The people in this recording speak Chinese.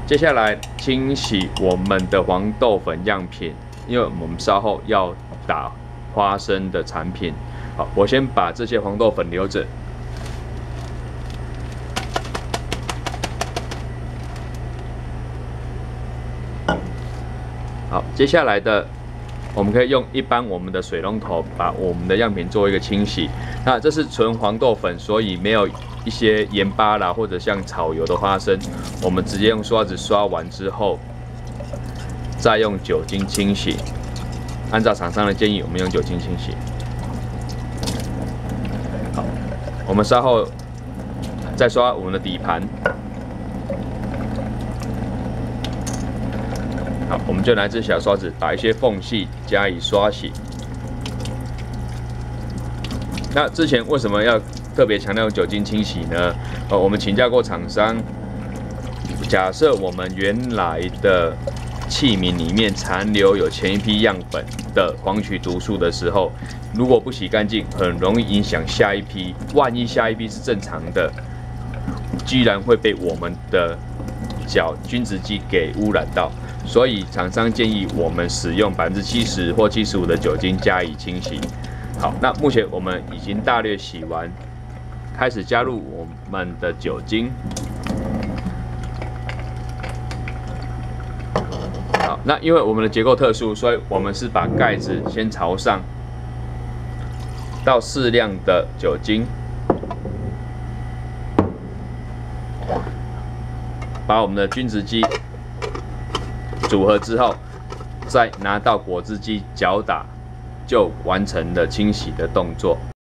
接下来清洗我们的黄豆粉样品，因为我们稍后要打花生的产品。好，我先把这些黄豆粉留着。好，接下来的我们可以用一般我们的水龙头把我们的样品做一个清洗。那这是纯黄豆粉，所以没有一些盐巴啦或者像炒油的花生，我们直接用刷子刷完之后，再用酒精清洗。按照厂商的建议，我们用酒精清洗。好，我们稍后再刷我们的底盘。好，我们就拿这小刷子把一些缝隙加以刷洗。那之前为什么要特别强调酒精清洗呢？我们请教过厂商，假设我们原来的器皿里面残留有前一批样本的黄曲毒素的时候，如果不洗干净，很容易影响下一批。万一下一批是正常的，居然会被我们的均质机给污染到。所以厂商建议我们使用70%或75%的酒精加以清洗。好，那目前我们已经大略洗完，开始加入我们的酒精。好，那因为我们的结构特殊，所以我们是把盖子先朝上，倒适量的酒精，把我们的均质机组合之后，再拿到果汁机搅打，就完成了清洗的动作。